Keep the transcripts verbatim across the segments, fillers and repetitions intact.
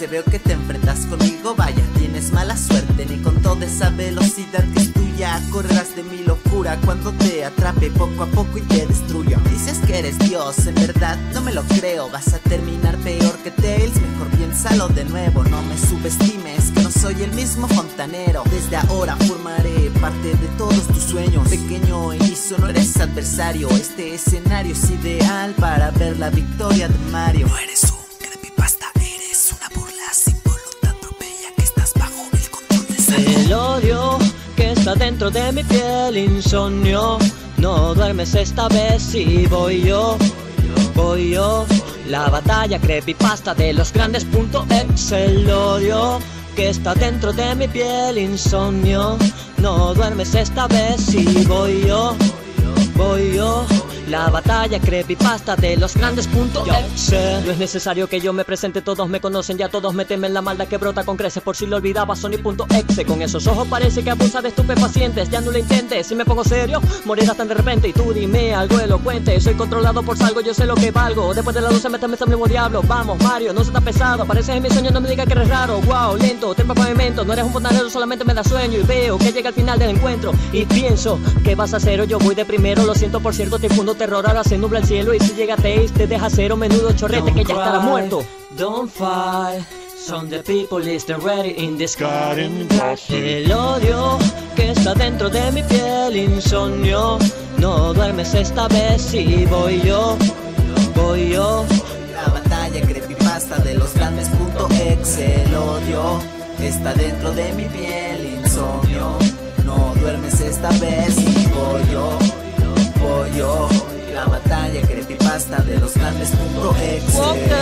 Se veo que te enfrentas conmigo, vaya, tienes mala suerte. Ni con toda esa velocidad que es tuya correrás de mi locura cuando te atrape poco a poco y te destruya. Dices que eres Dios, en verdad no me lo creo. Vas a terminar peor que Tails, mejor piénsalo de nuevo. No me subestimes, que no soy el mismo fontanero. Desde ahora formaré parte de todos tus sueños. Pequeño inicio, no eres adversario. Este escenario es ideal para ver la victoria de Mario. No eres un creepypasta, eres una burla sin voluntad propia que estás bajo el control de Sado. El odio que está dentro de mi piel, insomnio. No duermes esta vez y voy yo, voy yo. La batalla creepypasta de los grandes punto exe. El odio que está dentro de mi piel, insomnio. No duermes esta vez y voy yo, voy yo. La batalla creepypasta de los grandes punto exe. No es necesario que yo me presente, todos me conocen, ya todos me temen. La maldad que brota con creces, por si lo olvidaba, Sony punto exe. Con esos ojos parece que abusa de estupefacientes. Ya no lo intentes, si me pongo serio morirás tan de repente. Y tú dime algo elocuente, soy controlado por salgo, yo sé lo que valgo. Después de la luz se mete el mismo diablo. Vamos Mario, no se está pesado, apareces en mi sueño, no me digas que eres raro. Wow, lento, tempo pavimento, no eres un fontanero, solamente me da sueño. Y veo que llega al final del encuentro y pienso, ¿qué vas a hacer? O yo voy de primero, lo siento por cierto, te infundo terror, ahora se nubla el cielo. Y si llega Tails te deja cero, menudo chorrete don't que ya estará muerto. Don't fight, some the people is ready in the sky. El odio que está dentro de mi piel, insomnio. No duermes esta vez y voy yo, voy yo. La batalla creepypasta de los grandes punto exe. El odio está dentro de mi piel, insomnio. No duermes esta vez y voy yo, voy yo. La batalla creepypasta de los grandes punto exe.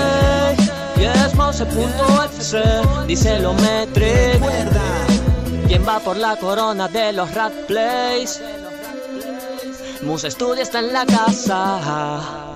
Ok, yes, mouse punto exe. Dice lo metric. Recuerda, ¿quién va por la corona de los Rat Plays? Muse Studio está en la casa.